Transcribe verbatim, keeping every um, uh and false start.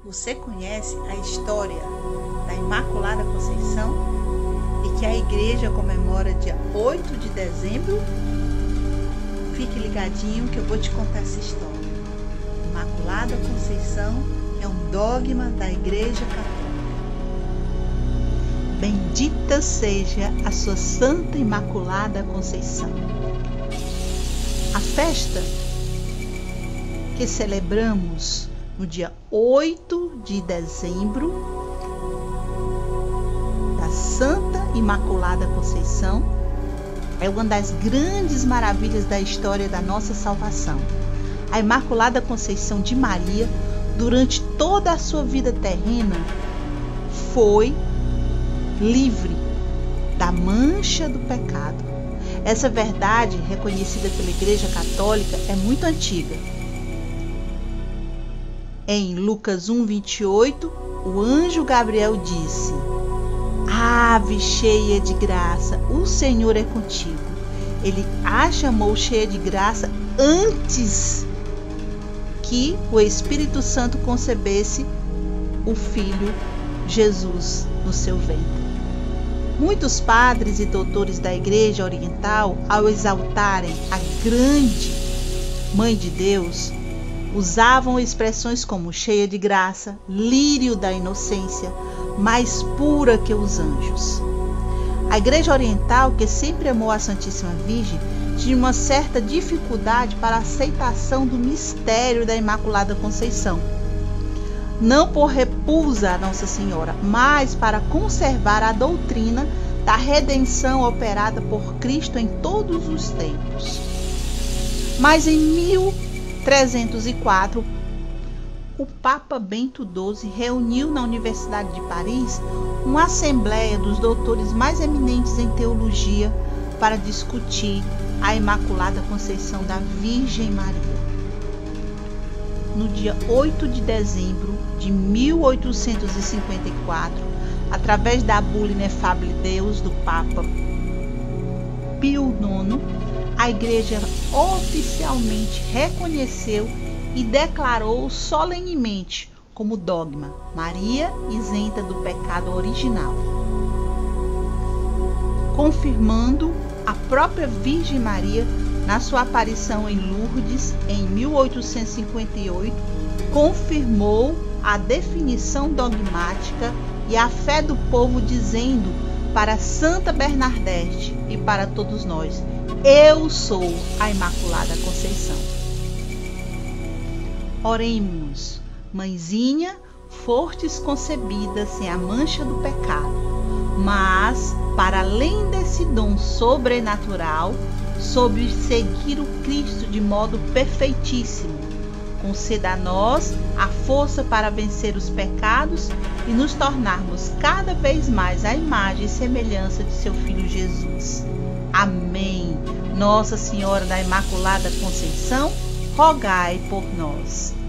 Você conhece a história da Imaculada Conceição e que a igreja comemora dia oito de dezembro? Fique ligadinho que eu vou te contar essa história. Imaculada Conceição é um dogma da Igreja Católica. Bendita seja a sua Santa Imaculada Conceição. A festa que celebramos no dia oito de dezembro da Santa Imaculada Conceição é uma das grandes maravilhas da história da nossa salvação. A Imaculada Conceição de Maria, durante toda a sua vida terrena, foi livre da mancha do pecado. Essa verdade, reconhecida pela Igreja Católica, é muito antiga. Em Lucas um, vinte e oito, o anjo Gabriel disse: Ave cheia de graça, o Senhor é contigo. Ele a chamou cheia de graça antes que o Espírito Santo concebesse o Filho Jesus no seu ventre. Muitos padres e doutores da Igreja Oriental, ao exaltarem a grande Mãe de Deus, usavam expressões como cheia de graça, lírio da inocência, mais pura que os anjos. A Igreja Oriental, que sempre amou a Santíssima Virgem, tinha uma certa dificuldade para a aceitação do mistério da Imaculada Conceição. Não por repulsa a Nossa Senhora, mas para conservar a doutrina da redenção operada por Cristo em todos os tempos. Mas em mil trezentos e quatro, o Papa Bento doze reuniu na Universidade de Paris uma assembleia dos doutores mais eminentes em teologia para discutir a Imaculada Conceição da Virgem Maria. No dia oito de dezembro de mil oitocentos e cinquenta e quatro, através da bula Ineffabile Deus do Papa Pio nono, a Igreja oficialmente reconheceu e declarou solenemente como dogma Maria isenta do pecado original, confirmando a própria Virgem Maria na sua aparição em Lourdes em mil oitocentos e cinquenta e oito, confirmou a definição dogmática e a fé do povo, dizendo para Santa Bernadette e para todos nós: eu sou a Imaculada Conceição. Oremos. Mãezinha, fostes concebida sem a mancha do pecado, mas, para além desse dom sobrenatural, sobre seguir o Cristo de modo perfeitíssimo, conceda a nós a força para vencer os pecados e nos tornarmos cada vez mais a imagem e semelhança de seu Filho Jesus. Amém. Nossa Senhora da Imaculada Conceição, rogai por nós.